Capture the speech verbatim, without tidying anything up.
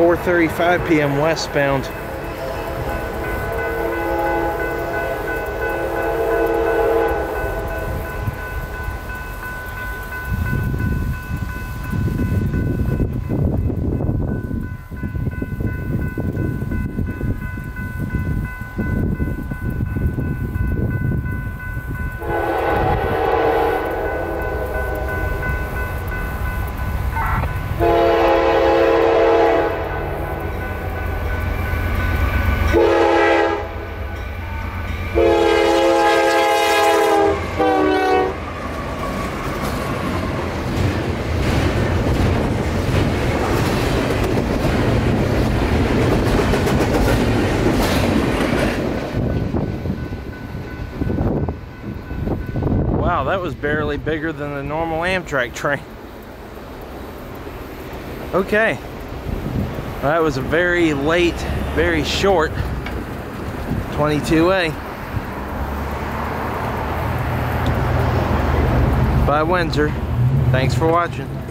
four thirty-five p m westbound. Wow, that was barely bigger than the normal Amtrak train. Okay, well, that was a very late, very short twenty-two A by Windsor. Thanks for watching.